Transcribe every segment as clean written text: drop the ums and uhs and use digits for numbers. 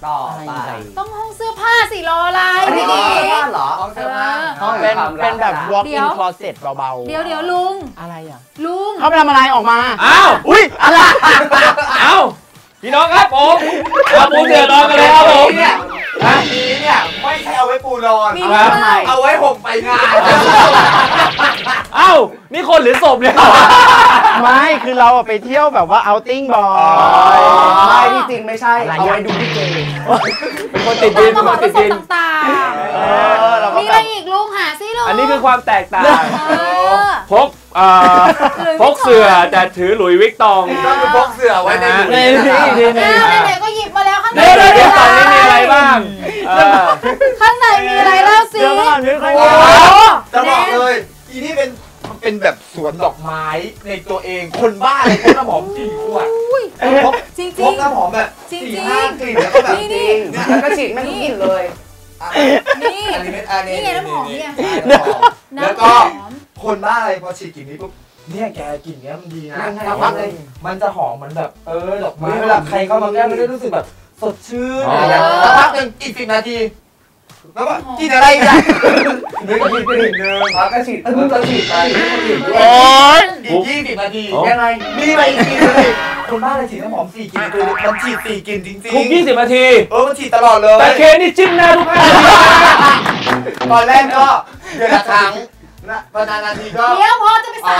ต่อไปต้องห้องเสื้อผ้าสิรออะไรพี่ดีเหรอห้องเสื้อผ้าเป็นแบบ walk in closet เบาๆเดี๋ยวลุงอะไรอ่ะลุงเขาไปทำอะไรออกมาอ้าวอุ้ยอะไรอ้าวพี่น้องครับผมเอาปูเสือนอนกันเลยครับผมเนี่ยไม่ใช่เอาไว้ปูนอนเอาไว้ห่มไปงานเอ้านี่คนหรือศพเนี่ยไม่คือเราไปเที่ยวแบบว่า outing บ่อยไม่ที่จริงไม่ใช่เอาไว้ดูพี่เจเป็นคนติดดินเป็นคนติดดินต่างๆมีอะไรอีกลุงหาซิลุงอันนี้คือความแตกต่างพกเสือแต่ถือหลุยวิกตองก็คือพกเสือไว้ในไหนก็หยิบมาแล้วข้างในวิกตองนี่มีอะไรบ้างข้างในมีอะไรเล่าสิจะบอกเลยอีนี่เป็นแบบสวนดอกไม้ในตัวเองคนบ้าเลยพกน้ำหอม4 ขวดพกน้ำหอมแบบ4-5 กลิ่นแล้วก็แบบจริงแล้วก็ฉีดไม่ทุกกลิ่นเลยนี่ไงน้ำหอมเนี่ยแล้วก็คนบ้าอะไรพอฉีดกลิ่นนี้ปุ๊บเนี่ยแกกลิ่นเนี้ยมันดีนะมันจะหอมมันแบบดอกไม้เวลาใครเข้ามาแก้มันจะรู้สึกแบบสดชื่นสักพักหนึ่งอีก10 นาทีแล้วก็กินอะไรอีกอ่ะนึกกินไปถึงนึงแล้วก็ฉีดไปโอ๊ยอีก20 นาทียังไงมีไปอีกกินเลยคนบ้าอะไรฉีดน้ำหอม4 กลิ่นคือมันฉีด4 กลิ่นจริงๆทุก20 นาทีมันฉีดตลอดเลยแต่เคนี่จิ้มหน้าทุก5 นาทีตอนแรกก็เดือนละครั้งพอนานนาทีก็เดี๋ยวพอจะไปสั่ง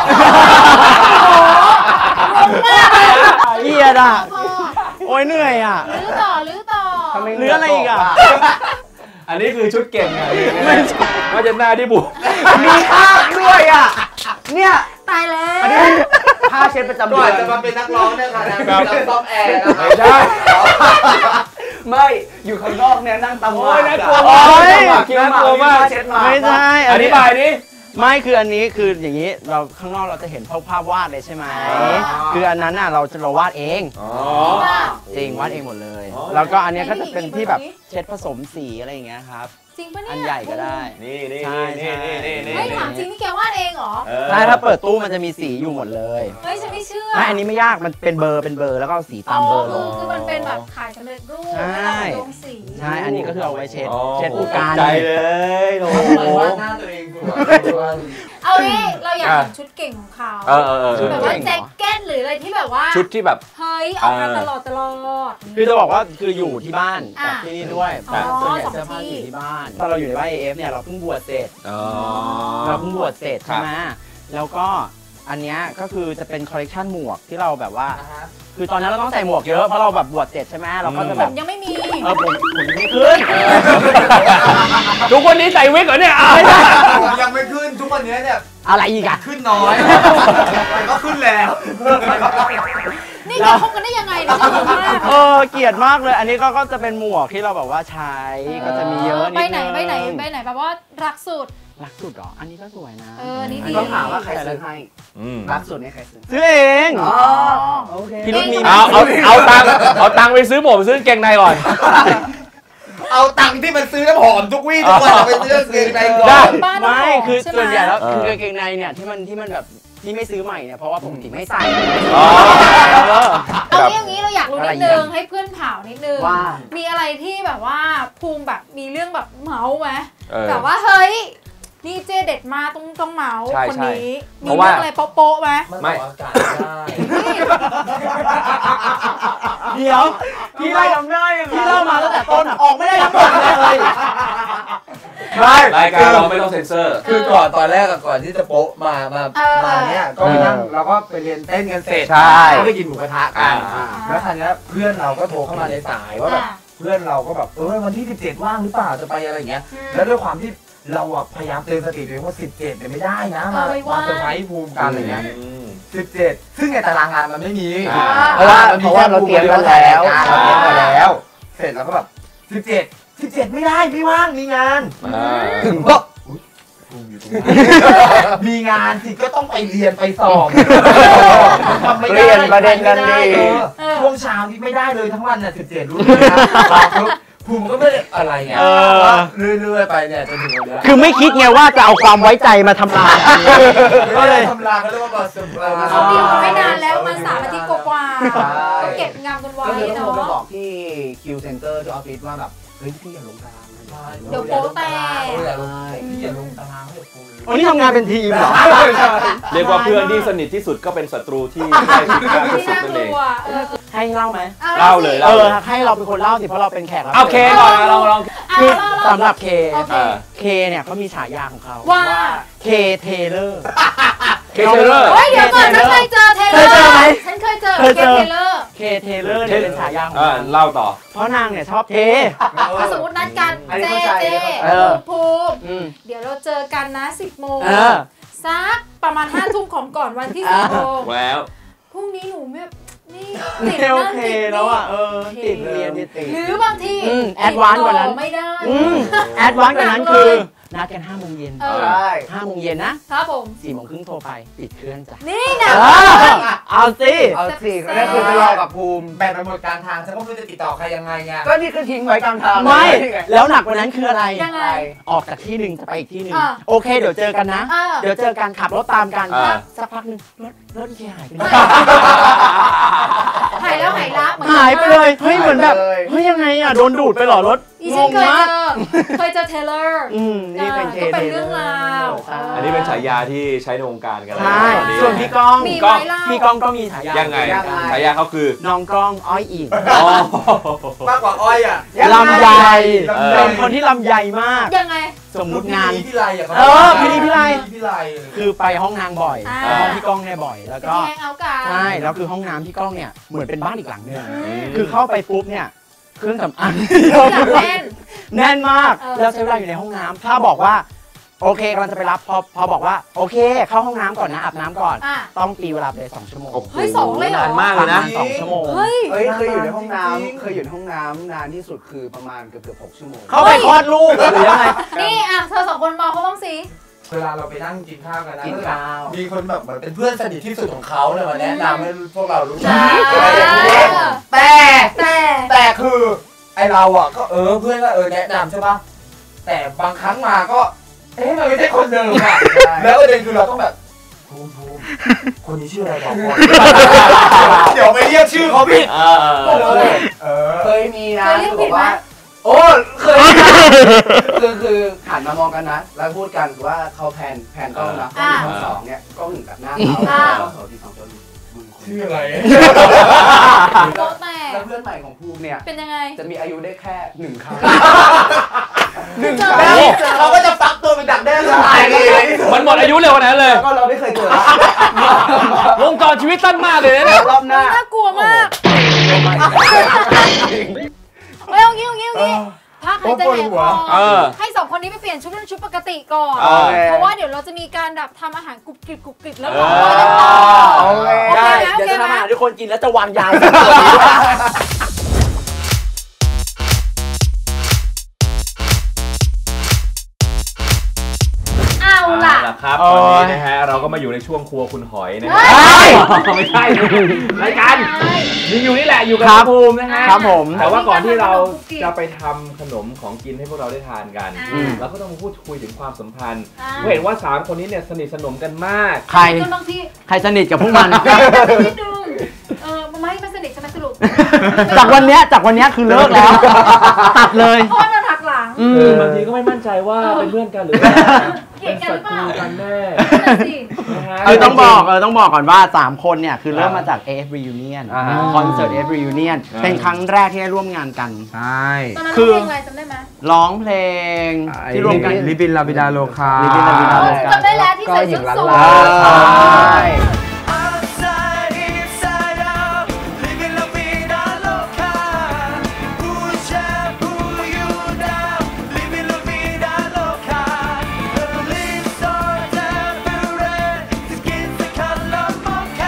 เหี้ยอ่ะโอ้ยเหนื่อยอ่ะลื้อต่อลื้ออะไรอีกอ่ะอันนี้คือชุดเก่งไงว่าจะหน้าที่บุกมีภาพด้วยอ่ะเนี่ยตายแล้วอันนี้ผ้าเช็ดประจำเดือนจะมาเป็นนักร้องเนี่ยค่ะนั่งซ่อมแอร์ไม่ใช่ไม่อยู่ข้างนอกเนี่ยนั่งตำหมากน่ากลัวมากไม่ใช่อธิบายดิไม่คืออันนี้คืออย่างนี้เราข้างนอกเราจะเห็นภาพวาดเลยใช่ไหมคืออันนั้นน่ะเราวาดเองจริงวาดเองหมดเลยแล้วก็อันนี้ก็จะเป็นที่แบบเช็ดผสมสีอะไรอย่างเงี้ยครับจริงปะเนี่ยอันใหญ่ก็ได้นี่ไม่ถามจริงนี่แกวาดเองเหรอใช่ถ้าเปิดตู้มันจะมีสีอยู่หมดเลยเฮ้ยฉันไม่เชื่อไม่อันนี้ไม่ยากมันเป็นเบอร์แล้วก็สีตามเบอร์ลงคือมันเป็นแบบขายสำเร็จรูปลงสีใช่อันนี้ก็คือเอาไว้เช็ดผู้การใจเลยโอ้โหวาดหน้าตัวเองเอาดิเราอยากเห็นชุดเก่งของเขาแบบว่าแจ็คเก็ตหรืออะไรที่แบบว่าชุดที่แบบเฮ้ยเอามาตลอดคือจะบอกว่าคืออยู่ที่บ้านกับที่นี่ด้วยแต่ส่วนใหญ่เสื้อผ้าอยู่ที่บ้านตอนเราอยู่ในบ้าน AF เนี่ยเราเพิ่งบวชเสร็จใช่ไหมแล้วก็อันนี้ก็คือจะเป็นคอลเลคชันหมวกที่เราแบบว่าคือตอนนั้นเราต้องใส่หมวกเยอะเพราะเราแบบบวชเสร็จใช่ไหมเราก็จะแบบยังไม่มีผมไม่ขึ้นทุกวันนี้ใส่วิกเหรอเนี่ยผมยังไม่ขึ้นทุกวันนี้เนี่ยอะไรอีกอะขึ้นน้อยมันก็ขึ้นแล้วนี่แกคบกันได้ยังไงเนี่ยเกลียดมากเลยอันนี้ก็จะเป็นหมวกที่เราแบบว่าใช้ก็จะมีเยอะนิดนึงไปไหนแบบว่ารักสุดหรออันนี้ก็สวยนะนี่ดีต้องถามว่าใครซื้อให้รักสุดนี่ใครซื้อเองโอเคพี่รุ่นมีเอาตังค์ไปซื้อผมซื้อเกงในก่อนเอาตังค์ที่มันซื้อน้ำหอมทุกวี่ทุกวันไปซื้อเกงในก่อนไม่คือส่วนใหญ่แล้วคือกางเกงในเนี่ยที่มันแบบที่ไม่ซื้อใหม่เนี่ยเพราะว่าผมถึงไม่ใส่เอาอย่างนี้เราอยากรู้นิดนึงให้เพื่อนเผานิดนึงว่ามีอะไรที่แบบว่าภูมิแบบมีเรื่องแบบเมาไหมแบบว่าเฮ้ยนี่เจเด็ดมาต้องเมาคนนี้มีเรื่องอะไรโป๊ะไหมไม่อากาศได้เดี๋ยวพี่ไล่ทำได้ยังไงพี่เล่ามาตั้งแต่ต้นออกไม่ได้ทั้งหมดเลยไม่รายการเราไม่ต้องเซ็นเซอร์คือก่อนตอนแรกก่อนที่จะโป๊ะมาเนี่ยก็ไปนั่งเราก็ไปเรียนเต้นกันเสร็จก็ไปกินหมูกระทะกันแล้วคราวนี้เพื่อนเราก็โทรเข้ามาในสายว่าแบบเพื่อนเราก็แบบวันที่17ว่างหรือเปล่าจะไปอะไรอย่างเงี้ยแล้วด้วยความที่เราพยายามเตือนสติตัวเองว่า17เนี่ยไม่ได้นะมาเซอร์ไพรส์ภูมิกันอะไรเงี้ย17ซึ่งในตารางงานมันไม่มีเพราะว่าเราเตรียมมาแล้วเสร็จแล้วก็แบบ17ไม่ได้ไม่ว่างมีงานถึงก็มีงานสิก็ต้องไปเรียนไปสอบเรียนประเด็นกันดีช่วงเช้าที่ไม่ได้เลยทั้งวันน่ะ17รู้ไหมภูมิก็ไม่ได้อะไรไงเรื่อยๆไปเนี่ยจนถึงวันนี้คือไม่คิดไงว่าจะเอาความไว้ใจมาทำลายก็เลยทำลายเขาเรียกว่าบอสเขาดีลไม่นานแล้วมัน3 อาทิตย์กว่าก็เก็บงานกันไว้เนาะก็เลยต้องไปบอกที่คิวเซ็นเตอร์ที่ออฟฟิศว่าแบบเฮ้ยพี่อย่าลงตารางนะเดี๋ยวโป๊แตกพี่อย่าลงตารางให้กูอ๋อนี่ทำงานเป็นทีมเหรอเรียกว่าเพื่อนที่สนิทที่สุดก็เป็นศัตรูที่ใกล้ชิดมากที่ที่สุดน่านั่นกเอลังวให้เล่าไหมเล่าเลยให้เราเป็นคนเล่าสิเพราะเราเป็นแขกรับเอาเคหน่อยลองคือสำหรับเคโอเคเคเนี่ยเขามีฉายาของเขาว่าเคเทเลอร์เคเทเลอร์เฮ้ยเดี๋ยวก่อนฉันเคยเจอเทเลอร์เคยเจอไหมฉันเคยเจอเคยเจอเทเลอร์เคเทเลอร์เนี่ยเป็นฉายาของนางเล่าต่อเพราะนางเนี่ยชอบเทถ้าสมมตินัดกันอันนี้เจเข้าใจเจ ภูมิอืมเดี๋ยวเราเจอกันนะ 10 โมงเออสักประมาณ 5 ทุ่มของก่อนวันที่อ่า 10 โมงแล้วพรุ่งนี้หนูแบบนี่ไม่ติดโอนั่นเคติดแล้วนี่อ่ะติดเรียนติดหรือบางทีแอดวานซ์กว่านั้นไม่ได้แอดวานซ์กว่านั้นคือนัดกัน5 โมงเย็นเออใช่ 5 โมงเย็นนะครับผม 4 โมงครึ่งโทรไปปิดเครื่องจ้ะนี่นะเอาสิเอาสินั่นคือทะเลาะกับภูมิแบ่งไปหมดกลางทางฉันก็ไม่รู้จะติดต่อใครยังไงไงก็นี่คือทิ้งไว้กลางทางไม่แล้วหนักกว่านั้นคืออะไรยังไงออกจากที่หนึ่งจะไปอีกที่หนึ่งอ่าโอเคเดี๋ยวเจอกันนะอ่าเดี๋ยวเจอกันขับรถตามกันอ่าสักพักหนึงรถอีเคหายไปไหนหายแล้วหายละเหมือนหายไปเลยเฮ้ยหายไปเหมือนแบบเลยเฮ้ยยังไงอ่ะโดนดูดไปเหรอรถอีงฉันงเคยมากเจอเทเลอร์นี่เป็นเคก็เป็นเรื่องราวใช่อันนี้เป็นฉายาที่ใช้ในวงการกันใช่ตอนนี้ส่วนพี่ก้องมีไว้เล่าพี่ก้องก็มีฉายายังไงฉายาเขาคือน้องก้องอ้อยอีกอ๋อมากกว่าอ้อยอ่ะลำไยเออเป็นคนที่ลำไยมากยังไงสมมุติงานพี่ไลอ่ะเออพี่ไลพี่ไลคือไปห้องนางบ่อยอ่าห้องพี่ก้องเนี่ยบ่อย แล้วไปก็แฮงเอาท์กันใช่ แล้วคือห้องน้ำพี่ก้องเนี่ยเหมือนเป็นบ้านอีกหลังหนึงอืมคือเข้าไปปุ๊บเนี่ยเครื่องสำอางอยากเล่นแน่นมากเออแล้วใช้เวลาอยู่ในห้องน้ำถ้าบอกว่าโอเคกำลังจะไปรับพอบอกว่าโอเคเข้าห้องน้ำก่อนนะอาบน้ำก่อนอ่ะต้องตีเวลาไปเลย2 ชั่วโมงโอ้โหเฮ้ยสองเลยเหรอนานมากเลยนะประมาณ2 ชั่วโมงเฮ้ยเฮ้ยเคยอยู่ในห้องน้เคยอยู่ในห้องน้ำนานที่สุดคือประมาณเกือบ6 ชั่วโมงเข้าไปคลอดลูกหรือยังไงนี่อ่ะเธอสองคนมองเขาบ้างสิำเวลาเราไปนั่งกินข้าวกันนะกินข้าวมีคนแบบเหมือนเป็นเพื่อนสนิทที่สุดของเขาเนี่ยมาแนะนำให้พวกเรารู้จักอ่าอะไรอย่างเงี้ยแต่แต่แต่คือไอเราอ่ะก็เพื่อนก็แนะนำใช่ปะแต่บางครั้งมาก็มันไม่ใช่คนเดิมอ่ะแล้วประเด็นคือเราต้องแบบภูมิคนนี้ชื่ออะไรบอกก่อนเดี๋ยวไปเรียกชื่อเขาผิดเคยมีนะเคยเรียกผิดไหมโอ้เคยคือหันมามองกันนะ แล้วพูดกันว่าเขาแผนกล้องนะกล้องทั้งสองเนี่ยกล้องหนึ่งกับหน้าเขากล้อง2 ที่ 2 ตัวมึงคนชื่ออะไรโป๊แตกแล้วเพื่อนใหม่ของภูมิเนี่ยเป็นยังไงจะมีอายุได้แค่1 ครั้งเจอเราก็จะฟักตัวเป็นดักแด้สลายเลยมันหมดอายุเร็วขนาดนั้นเลยแล้วก็เราไม่เคยเจอวงจรชีวิตสั้นมากเลยนะเนี่ยรอบหน้าน่ากลัวมากเฮ้ยเอางี้พักหายใจหายคเอออให้สองคนนี้ไปเปลี่ยนชุดเป็นชุดปกติก่อนโอเคเพราะว่าเดี๋ยวเราจะมีการแบบทำอาหารกรุบกริบแล้วเอบอกอว่าจะพอโอเคโอเคได้ไหมโอเดี๋ยวเคจะไหมทำอาหารทุกคนกินแล้วจะวางยาเอาล่ะครับโอ้ตอนยนี้นะฮะเราก็มาอยู่ในช่วงครัวคุณหอยนะเฮ้ฮะยไม่ใช่รายการยังอยู่นี่แหละอยู่กับครับภูมินะฮะครับผมแต่ว่าก่อนที่เราจะไปทำขนมของกินให้พวกเราได้ทานกันอืมเราก็ต้องมาพูดคุยถึงความสัมพันธ์อ่าเพราะเห็นว่า3คนนี้เนี่ยสนิทสนมกันมากใครจนบางทีใครสนิทกับพวกมันนิดนึงไม่สนิทใช่ไหมสรุปจากวันเนี้ยคือเลิกแล้ว ตัดเลยเพราะว่าเราหักหลังคือบางทีก็ไม่มั่นใจว่าเป็นเพื่อนกันหรือว่าเกลียดกันหรือเปล่ากันแน่นั่นสินะฮะต้องบอกก่อนว่า 3 คนเนี่ยคือเริ่มมาจาก AF Reunion คอนเสิร์ต AF Reunion เป็นครั้งแรกที่ได้ร่วมงานกันใช่ตอนนั้นคือเพลงอะไรจำได้ไหมร้องเพลงที่ร่วมกันลิบินลาบิดาโลคาลิบินลาบิดาโลคาจำได้แล้วที่ใส่ชุดสูทใช่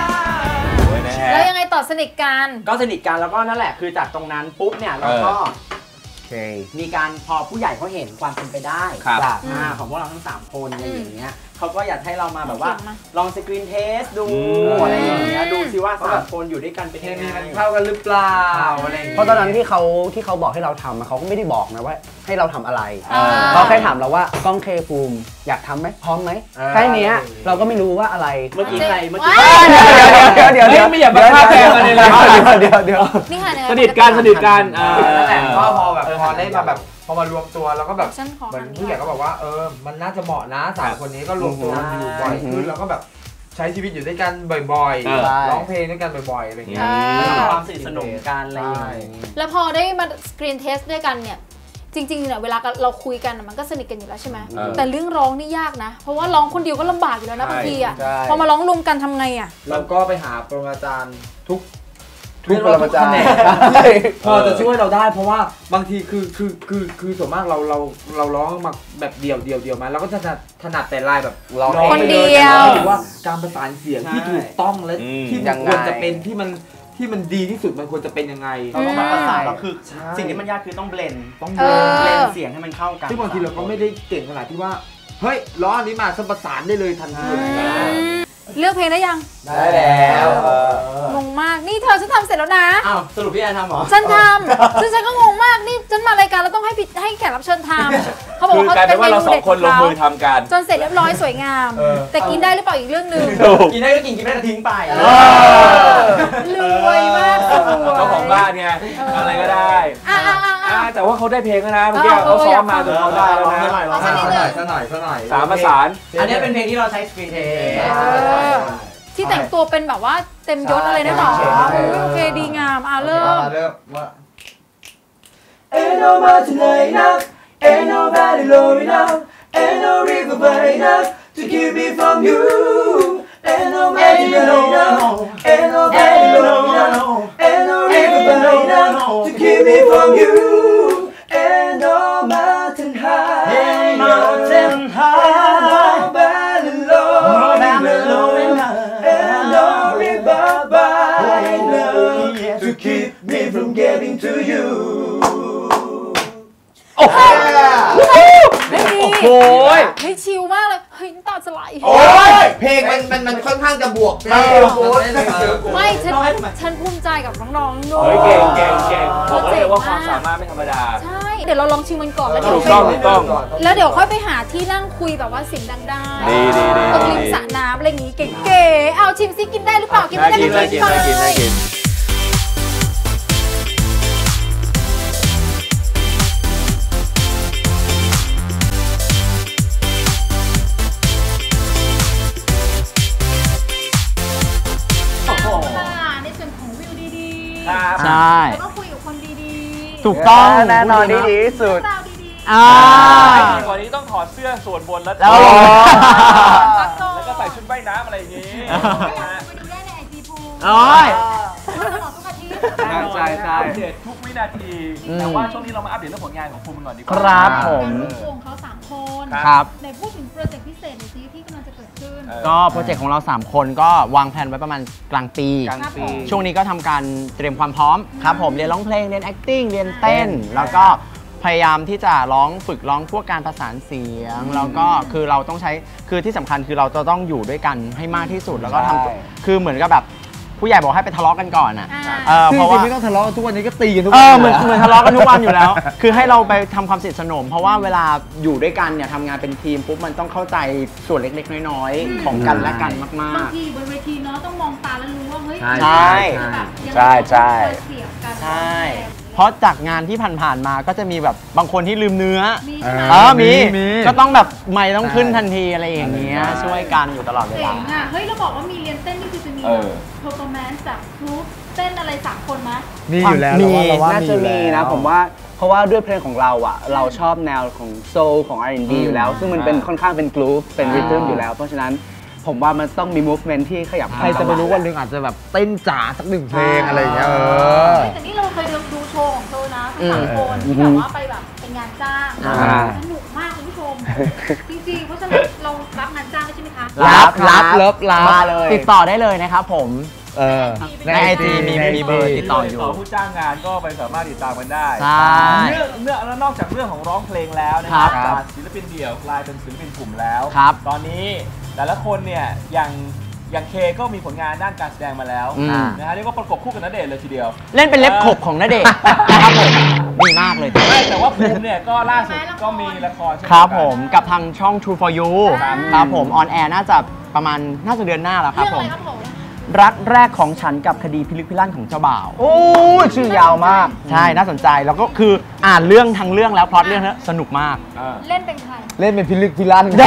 แล้วยังไงต่อสนิทกันก็สนิทกันแล้วก็นั่นแหละคือจากตรงนั้นปุ๊บเนี่ยเราก็เคมีการพอผู้ใหญ่เขาเห็นความเป็นไปได้ของพวกเราทั้ง3คนอะไรอย่างเงี้ยเขาก็อยากให้เรามาแบบว่าลองสกรีนเทสดูอะไรอย่างเงี้ยดูซิว่า3คนอยู่ด้วยกันเป็นยังไงมันเข้ากันหรือเปล่าอะไรเพราะตอนนั้นที่เขาบอกให้เราทำเขาก็ไม่ได้บอกนะว่าให้เราทำอะไรเขาแค่ถามเราว่ากล้องเคภูมิอยากทำไหมพร้อมไหมแค่นี้เราก็ไม่รู้ว่าอะไรเมื่อกี้ใครเมื่อกี้เดี๋ยวไม่อยากมาฆ่าแทงกันเลยนะเดี๋ยวนี่ค่ะสนิทกันแต่ก็พอแบบพอได้มาแบบพอมารวมตัวแล้วก็แบบเหมือนผู้ใหญ่ก็บอกว่ามันน่าจะเหมาะนะ3คนนี้ก็รวมตัวอยู่บ่อยขึ้นแล้วก็แบบใช้ชีวิตอยู่ด้วยกันบ่อยๆร้องเพลงด้วยกันบ่อยๆอะไรอย่างเงี้ยความสนิทสนมกันอะไรอย่างเงี้ยแล้วพอได้มาสกรีนเทสด้วยกันเนี่ยจริงๆเนี่ยเวลาเราคุยกันมันก็สนิทกันอยู่แล้วใช่ไหมแต่เรื่องร้องนี่ยากนะเพราะว่าร้องคนเดียวก็ลำบากอยู่แล้วนะบางทีอ่ะพอมาร้องรวมกันทำไงอ่ะเราก็ไปหาปรมาจารย์ทุกปรมาจารย์พอจะช่วยเราได้เพราะว่าบางทีคือส่วนมากเราร้องมาแบบเดียวมาเราก็จะถนัดแต่ลายแบบร้องคนเดียวหรือว่าการประสานเสียงที่ถูกต้องและที่มันควรจะเป็นที่มันดีที่สุดมันควรจะเป็นยังไงเราต้องมาประสานเราคือสิ่งที่มันยากคือต้องเบลนเสียงให้มันเข้ากันซึ่งบางทีเราก็ไม่ได้เก่งขนาดที่ว่าเฮ้ยร้องอันนี้มาประสานได้เลยทันทีเลือกเพลงได้ยังได้แล้วงงมากนี่เธอฉันทำเสร็จแล้วนะอ้าวสรุปพี่แอนทำเหรอฉันทำซึ่งฉันก็งงมากนี่ฉันมารายการแล้วต้องให้แขกรับเชิญทำเขาบอกว่าเขาเป็นเมนูเด็ดของเขาจนเสร็จเรียบร้อยสวยงามแต่กินได้หรือเปล่าอีกเรื่องนึงกินได้ก็กินไม่ได้ก็ทิ้งไปรวยมากเจ้าของบ้านไงอะไรก็ได้แต่ว่าเขาได้เพลงแล้วนะเมื่อกี้เขาซ้อมมาจนเขาได้แล้วนะสักหน่อย 3ประสานอันนี้เป็นเพลงที่เราใช้สกรีนเทสที่แต่งตัวเป็นแบบว่าเต็มยศอะไรนะหรอโอเคดีงามเริ่มว่า Ain't no mountain high enough Ain't no valley low enough Ain't no river wide enough to keep me from you Ain't no mountain high enough Ain't no valley low enough Ain't no river wide enough to keep me from you Ain't no mountain high Ain't no mountain high No valley low enough to keep me from getting to you โอ้โหไม่ดีโอ้ยไม่ชิลมากเลยเฮ้ยตาจะไหลโอ้ยเพลงมันค่อนข้างจะบวกไม่ฉันภูมิใจกับน้องๆด้วยเก่งบอกเลยว่าความสามารถไม่ธรรมดาใช่เดี๋ยวเราลองชิมมันก่อนแล้วเดี๋ยวแล้วเดี๋ยวค่อยไปหาที่นั่งคุยแบบว่าเสียงดังได้ตรงริมสระน้ำอะไรอย่างงี้เก๋ๆเอาชิมซิกินได้หรือเปล่ากินไม่ได้ก็กินไปใช่แล้วก็คุยกับคนดีๆถูกต้องแน่นอนดีที่สุดก่อนนี้ต้องถอดเสื้อส่วนบนแล้วก็ใส่ชุดว่ายน้ำอะไรอย่างนี้ไปดูได้ในไอจีภูมิตลอดทุกอาทิตย์ใช่อัปเดตทุกวินาทีแต่ว่าช่วงนี้เรามาอัปเดตเรื่องผลงานของภูมิก่อนดีกว่าครับผมวงเขา3คนในพูดถึงโปรเจกต์พิเศษในซีที่กำลังจะเกิดขึ้นก็โปรเจกต์ของเรา3คนก็วางแผนไว้ประมาณกลางปีช่วงนี้ก็ทำการเตรียมความพร้อมครับผมเรียนร้องเพลงเรียน acting เรียนเต้นแล้วก็พยายามที่จะฝึกร้องพวกการประสานเสียงแล้วก็คือเราต้องใช้คือที่สำคัญคือเราจะต้องอยู่ด้วยกันให้มากที่สุดแล้วก็ทำคือเหมือนกับแบบผู้ใหญ่บอกให้ไปทะเลาะกันก่อนอ่ะเพราะว่าไม่ต้องทะเลาะทุกวันนี้ก็ตีกันทุกวันเหมือนทะเลาะกันทุกวันอยู่แล้วคือให้เราไปทำความสนิทสนมเพราะว่าเวลาอยู่ด้วยกันเนี่ยทำงานเป็นทีมปุ๊บมันต้องเข้าใจส่วนเล็กๆน้อยๆของกันและกันมากๆบางทีบนเวทีเนาะต้องมองตาแล้วรู้ว่าเฮ้ยใช่เพราะจากงานที่ผ่านๆมาก็จะมีแบบบางคนที่ลืมเนื้อมีก็ต้องแบบไม่ต้องขึ้นทันทีอะไรอย่างเงี้ยช่วยกันอยู่ตลอดเวลาเฮ้ยเราบอกว่ามีเรียนเต้นนี่คือจะมีperformance จากกรุ๊ปเต้นอะไร3คนมั้ยมีอยู่แล้วน่าจะมีนะผมว่าเพราะว่าด้วยเพลงของเราอ่ะเราชอบแนวของโซลของ R&B อยู่แล้วซึ่งมันเป็นค่อนข้างเป็นกรุ๊ปเป็นริทึมอยู่แล้วเพราะฉะนั้นผมว่ามันต้องมี movement ที่ขยับใครจะไปรู้วันนึงอาจจะแบบเต้นจ๋าสัก1เพลงอะไรอย่างเงี้ยแต่นี่เราเคยดูโชว์ของเธอนะทั้ง3คนที่แบบว่าไปแบบเป็นงานจ้างสนุกมากคุณผู้ชมจริงๆเพราะฉะนั้นเรารับงานจ้างได้ใช่ไหมคะรับมาเลยติดต่อได้เลยนะครับผมในไอจีมีเบอร์ติดต่ออยู่ผู้จ้างงานก็ไปสามารถติดตามกันได้ใช่แล้วนอกจากเรื่องของร้องเพลงแล้วนะครับจากศิลปินเดี่ยวกลายเป็นศิลปินกลุ่มแล้วตอนนี้แต่ละคนเนี่ยอย่างเคก็มีผลงานด้านการแสดงมาแล้วนะฮะเรียกว่าประกบคู่กับณเดชน์เลยทีเดียวเล่นเป็นเล็บขบของณเดชน์นะครับผมดีมากเลยแต่ว่าภูมิเนี่ยก็ล่าสุดก็มีละครครับผมกับทางช่อง True for You ครับผมออนแอร์น่าจะเดือนหน้าแล้วครับผมรักแรกของฉันกับคดีพิลึกพิลั่นของเจ้าบ่าวโอ้ชื่อยาวมากใช่น่าสนใจแล้วก็คืออ่านเรื่องทั้งเรื่องแล้วพล็อตเรื่องนี้สนุกมากเล่นเป็นใครเล่นเป็นพิลึกพิลั่น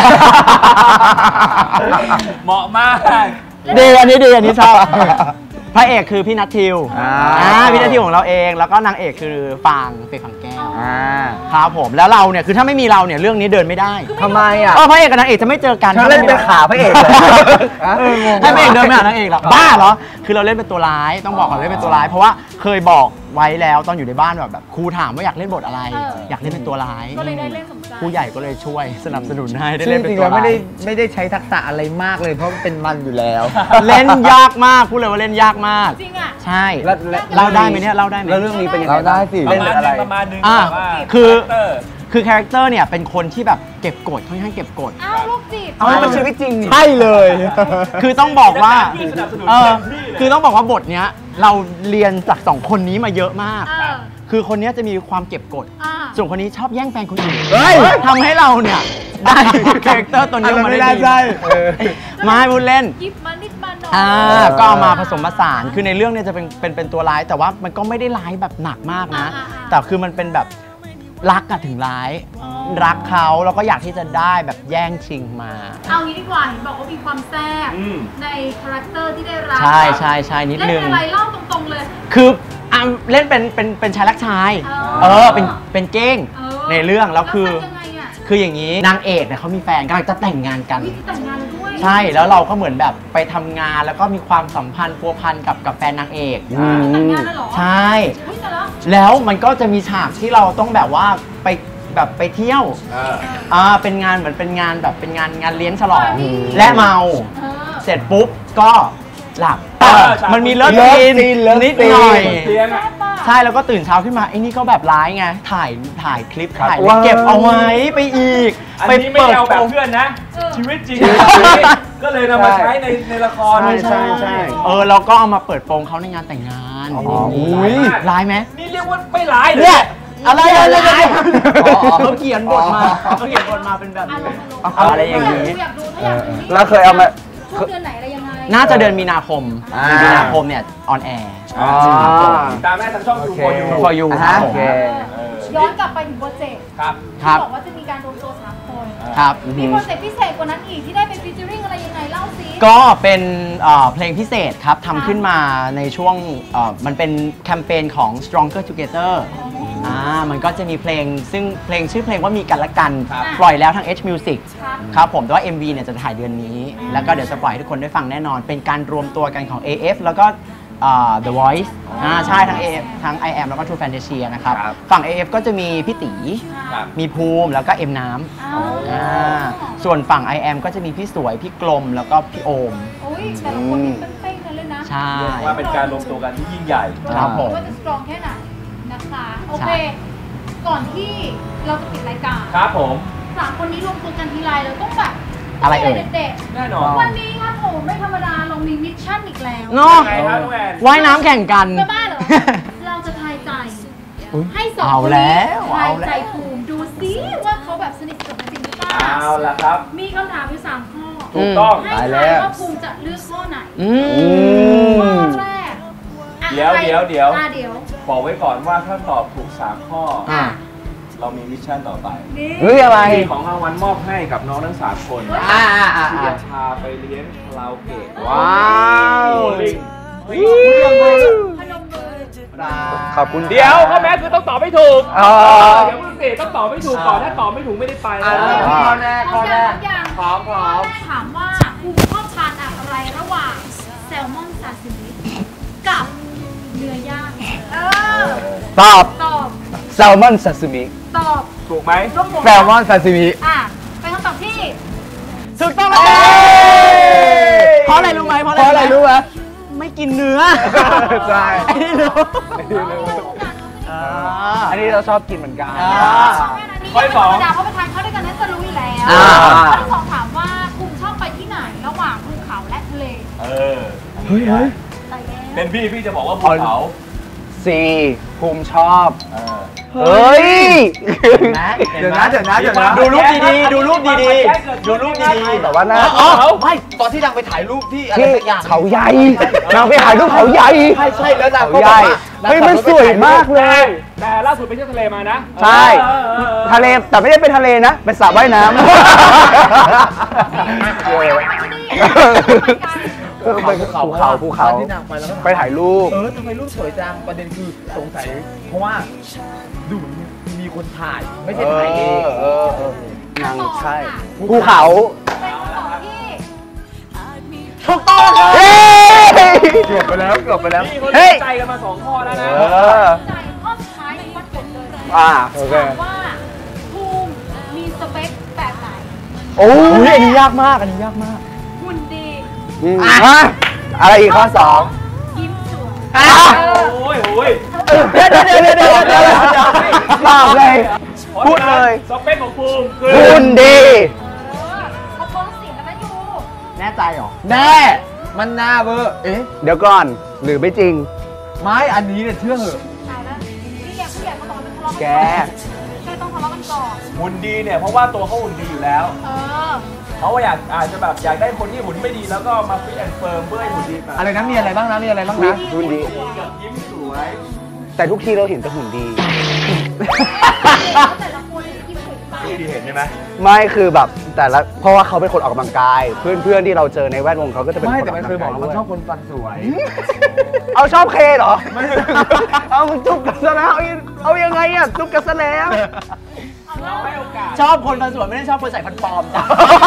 เหมาะมากดีอันนี้ชอบพระเอกคือพี่นัททิวพี่นัททิวของเราเองแล้วก็นางเอกคือฟางเฟย์ฝังแก้วครับผมแล้วเราเนี่ยคือถ้าไม่มีเราเนี่ยเรื่องนี้เดินไม่ได้ทำไมอ่ะพระเอกกับนางเอกจะไม่เจอกันเขาเล่นเป็นขาพระเอกเลยให้พระเอกเดินไม่หานางเอกหรอบ้าเหรอคือเราเล่นเป็นตัวร้ายต้องบอกก่อนเล่นเป็นตัวร้ายเพราะว่าเคยบอกไว้แล้วตอนอยู่ในบ้านแบบครูถามว่าอยากเล่นบทอะไรอยากเล่นเป็นตัวร้ายก็เลยได้เล่นสมใจผู้ใหญ่ก็เลยช่วยสนับสนุนให้ได้เล่นเป็นตัวร้ายไม่ได้ใช้ทักษะอะไรมากเลยเพราะเป็นมันอยู่แล้วเล่นยากมากพูดเลยว่าเล่นยากมากจริงอ่ะใช่เล่าได้ไหมเนี่ยเล่าได้ไหมแล้วเรื่องนี้เป็นยังไงเราได้สิเล่นอะไรประมาณนึงคือคาแรคเตอร์เนี่ยเป็นคนที่แบบเก็บกดค่อนข้างเก็บกดลูกจีบเป็นชีวิตจริงใช่เลยคือต้องบอกว่าคือต้องบอกว่าบทเนี้ยเราเรียนจาก2คนนี้มาเยอะมากคือคนนี้จะมีความเก็บกดส่วนคนนี้ชอบแย่งแฟนคนอื่นทำให้เราเนี่ยได้คาแรคเตอร์ตัวนี้มาได้ดีมาให้พูดเล่นยิบมานิดมาหน่อยก็เอามาผสมผสานคือในเรื่องเนี่ยจะเป็นตัวร้ายแต่ว่ามันก็ไม่ได้ร้ายแบบหนักมากนะแต่คือมันเป็นแบบรักอะถึงร้ายรักเขาแล้วก็อยากที่จะได้แบบแย่งชิงมาเอางี้ดีกว่าเห็นบอกว่ามีความแซ่บในคาแรคเตอร์ที่ได้รับใช่นิดนึงเล่นอะไรเล่าตรงๆเลยคือเล่นเป็นชายรักชายเป็นเก้งในเรื่องแล้วคืออย่างนี้นางเอกเนี่ยเขามีแฟนกำลังจะแต่งงานกันใช่แล้วเราก็เหมือนแบบไปทำงานแล้วก็มีความสัมพันธ์พัวพันกับแฟนนางเอกแต่งงานแล้วเหรอใช่แล้วมันก็จะมีฉากที่เราต้องแบบว่าไปเที่ยวเป็นงานเหมือนเป็นงานแบบเป็นงานเลี้ยงฉลองและเมาเสร็จปุ๊บก็หลับมันมีเลิฟซีนนิดหน่อยใช่แล้วก็ตื่นเช้าขึ้นมาไอ้นี่ก็แบบร้ายไงถ่ายคลิปถ่ายเก็บเอาไว้ไปอีกไปเปิดแบบเพื่อนนะชีวิตจริงก็เลยนำมาใช้ในละครใช่เราก็เอามาเปิดโปงเขาในงานแต่งงานร้ายไหมนี่เรียกว่าไม่ร้ายเนี่ยอะไรเขาเขียนบทมาเป็นแบบอะไรอย่างนี้เราเคยเอามาเดือนไหนอะไรยังไงน่าจะเดือนมีนาคมเนี่ยออนแอร์ตามแม่ทางช่อง True for You ย้อนกลับไปถึงโปรเจกต์ที่บอกว่าจะมีการรวมตัว3 คนมีโปรเจกต์พิเศษกว่านั้นอีกที่ได้เป็นฟีเจอริ่งอะไรยังไงเล่าซิก็เป็นเพลงพิเศษครับทำขึ้นมาในช่วงมันเป็นแคมเปญของ Stronger Together มันก็จะมีเพลงซึ่งเพลงชื่อเพลงว่ามีกันและกันปล่อยแล้วทาง H Music ครับผมแต่ว่า MV เนี่ยจะถ่ายเดือนนี้แล้วก็เดี๋ยวจะปล่อยให้ทุกคนได้ฟังแน่นอนเป็นการรวมตัวกันของ AF แล้วก็The Voice ใช่ทั้ง AF ทั้ง I Am แล้วก็ True Fantasia นะครับฝั่ง AF ก็จะมีพี่ตีมีภูมิแล้วก็เอ็มน้ำส่วนฝั่ง I Am ก็จะมีพี่สวยพี่กลมแล้วก็พี่โอมแต่ละคนเป๊ะๆกันเลยนะใช่ว่าเป็นการรวมตัวกันที่ยิ่งใหญ่ครับผมว่าจะสตรองแค่ไหนนะคะโอเคก่อนที่เราจะปิดรายการครับผม 3 คนนี้รวมตัวกันทีไรเราต้องแบบอะไรเด็ดแน่นอนวันนี้ครับผมไม่ธรรมดาเรามีมิชชั่นอีกแล้วเนาะว่ายน้ำแข่งกันจะบ้าเหรอเราจะทายใจให้2 คนทายใจภูมิดูซิว่าเขาแบบสนิทกับจริงหรือเปล่าเอาล่ะครับมีคำถามอยู่3 ข้อถูกต้องให้ทายว่าภูมิจะเลือกข้อไหนข้อแรกเดี๋ยวบอกไว้ก่อนว่าถ้าตอบถูก3 ข้อเรามีมิชชั่นต่อไปอะไรของรางวัลมอบให้กับน้องทั้ง3 คนที่จะพาไปเลี้ยงคาราโอเกะว้าวขอบคุณเดี๋ยวข้อแม้คือต้องตอบไม่ถูกเดี๋ยวมึงสิต้องตอบไม่ถูกก่อนถ้าตอบไม่ถูกไม่ได้ไปข้อแรกพร้อมถามว่าภูมิชอบทานอะไรระหว่างแซลมอนซาซิมิกับเนื้อย่างตอบแซลมอนซาซิมิตอบถูกไหมแซลมอนซาซิมิเป็นคำตอบที่ถูกต้องเพราะอะไรรู้ไหมเไม่กินเนื้อใช่อันนี้รู้อันนี้เราชอบกินเหมือนกันข้อที่ 2เพราะไปทานข้าวด้วยกันนั้นจะรู้อยู่แล้วข้อที่ 2ถามว่าคุณชอบไปที่ไหนระหว่างภูเขาและทะเลเฮ้ยเป็นพี่จะบอกว่าภูเขาภูมิชอบเฮ้ยเดี๋ยวนะดูรูปดีๆดูรูปดีๆแต่ว่าหน้าไม่ตอนที่นางไปถ่ายรูปที่อะไรสักอย่างเขาใหญ่นางไปถ่ายรูปเขาใหญ่ใช่แล้วนางก็บอกว่าเฮ้ยมันสวยมากเลยแต่ล่าสุดไปเที่ยวทะเลมานะใช่ทะเลแต่ไม่ได้เป็นทะเลนะเป็นสระว่ายน้ำภูเขาที่นางไปแล้วไปถ่ายรูปทำไมรูปสวยจังประเด็นคือสงสัยเพราะว่าดูมีคนถ่ายไม่ใช่ถ่ายเองนางใช่ภูเขาถูกต้องครับเกือบไปแล้วนี่คนใจกันมา2 ข้อแล้วนะใจข้อสุดท้ายวัดผลเลยโอเคว่าภูมิมีสเปคแบบไหนโอ้ยอันนี้ยากมากหุ่นดีอะไรอีกข้อ 2ยิ้มสวยโอ้ยเดี๋ยวตอบเลยพูดเลยสเปคของภูมิคือหุ่นดีเขาฟ้องเสียงกันนะยูแน่ใจหรอแน่มันน่าเวอร์เดี๋ยวก่อนหรือไม่จริงไม่อันนี้เนี่ยเชื่อเหอะตายแล้วนี่อยากผู้ใหญ่มาตอนเป็นทะเลาะกันแกต้องทะเลาะกันก่อนหุ่นดีเนี่ยเพราะว่าตัวเขาหุ่นดีอยู่แล้วเขาอาจจะแบบอยากได้คนที่หุ่นไม่ดีแล้วก็มาฟิตแอนด์เฟิร์มเพื่อให้หุ่นดีอะไรนะมีอะไรบ้างนะหุ่นดีกับยิ้มสวยแต่ทุกทีเราเห็นแต่หุ่นดีแต่ละคนที่เห็นใช่ไหมไม่คือแบบแต่ละเพราะว่าเขาเป็นคนออกกำลังกายเพื่อนที่เราเจอในแวดวงเขาก็จะเป็นคนแต่มันเคยบอกว่ามันชอบคนฟันสวยเอาชอบเคเหรอเอาจุกกันซะแล้วเอายังไงอ่ะจุกกันซะแล้วชอบคนฟันสวยไม่ได้ชอบคนใส่ฟันปลอมจ้ะ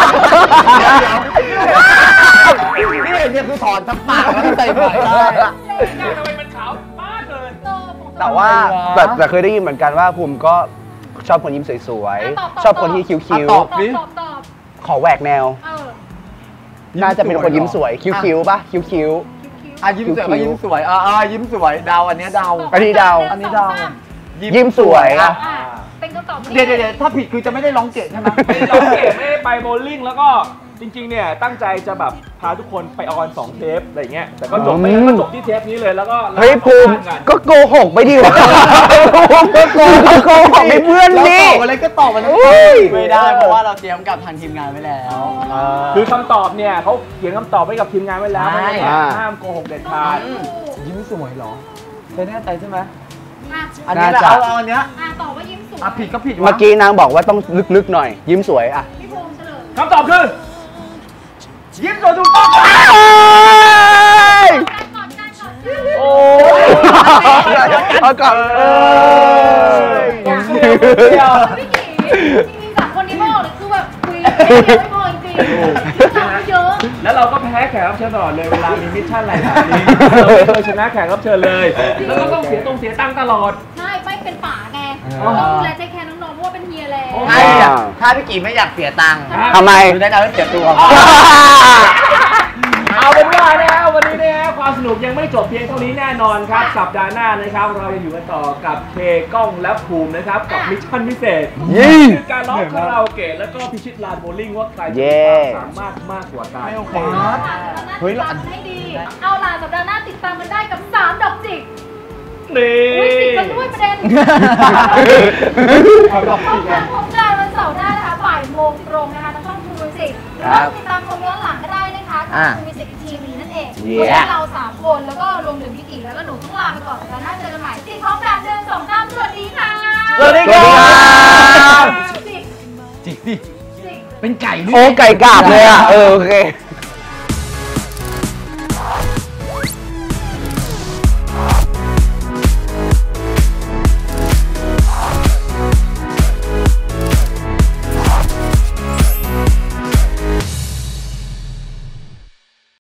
นี่เนี่ยคือถอนทั้งปากแล้วใส่ใหม่ได้ทำไมมันขาวมากเลยแต่ว่าแต่เคยได้ยินเหมือนกันว่าภูมิก็ชอบคนยิ้มสวยๆชอบคนที่คิ้วๆตอบขอแหวกแนวน่าจะเป็นคนยิ้มสวยคิ้วป่ะคิ้วยิ้มสวยก็ยิ้มสวยยิ้มสวยดาวอันนี้ดาวอันนี้ดาวยิ้มสวยเป็นคำตอบเดี๋ยวถ้าผิดคือจะไม่ได้ร้องเกะใช่ไหมไม่ได้ร้องเกะไม่ได้ไปโบว์ลิ่งแล้วก็จริงๆเนี่ยตั้งใจจะแบบพาทุกคนไปออน2 เทปอะไรเงี้ยแต่ก็จบไม่ก็จบที่เทปนี้เลยแล้วก็เฮ้ยภูมิก็โกหกไปดิวะก็โกหกให้เพื่อนนี่ตอบอะไรก็ตอบมันไม่ได้เพราะว่าเราเตรียมกับทางทีมงานไว้แล้วคือคำตอบเนี่ยเขาเขียนคำตอบไว้กับทีมงานไว้แล้วห้ามโกหกเด็ดขาดยิ้มสวยเหรอแน่ใจใช่ไหมอันนี้แหละเอาอันเนี้ยตอบว่ายิ้มสวยผิดก็ผิดเมื่อกี้นางบอกว่าต้องลึกๆหน่อยยิ้มสวยพี่ภูมิเฉลยคำตอบคือยิ้มสวยถูกต้องโอ้ยเอาก่อนพี่กี่จริงๆกับคนนี้ไม่ออกเลยคือแบบคุยไม่พอจริงๆเยอะแล้วเราก็แพ้แขกรับเชิญตลอดเลยเวลามีมิชชั่นอะไรแบบนี้เราไม่เคยชนะแขกรับเชิญเลยแล้วก็ต้องเสียตังค์ตลอดใช่ไม่เป็นป๋าไงต้องดูแลเทคแคร์น้องๆเพราะว่าเป็นเฮียแล้วถ้าพี่กี่ไม่อยากเสียตังค์ทำไมได้เราเสียตัวเอาเป็นว่านะครับวันนี้นะครับความสนุกยังไม่จบเพียงเท่านี้แน่นอนครับสัปดาห์หน้านะครับเราจะอยู่กันต่อกับเคก้องและภูมินะครับกับมิชชั่นพิเศษคือการร้องคาราโอเกะแล้วก็พิชิตลานโบว์ลิ่งว่าใครจะสามารถมากกว่ากันเฮ้ยเราอันให้ดีเอาล่ะสัปดาห์หน้าติดตามกันได้กับ3 ดอกจิกนี่ติดกันด้วยประเด็นพบกันวันเสาร์หน้านะคะบ่ายโมงตรงนะคะทางช่องทูมิวสิกหรือว่าติดตามชมย้อนหลังก็ได้นะคะทางทูมิวสิกทีวีนั่นเองวันนี้เรา3 คนแล้วก็รวมถึงพี่กี่แล้วก็หนูต้องลาไปก่อนแล้วน่าเจอกันใหม่ที่พร้อมกัน1 2 3สวัสดีค่ะสวัสดีครับจิกดิเป็นไก่โอ้ไก่กาบเลยอ่ะโอเค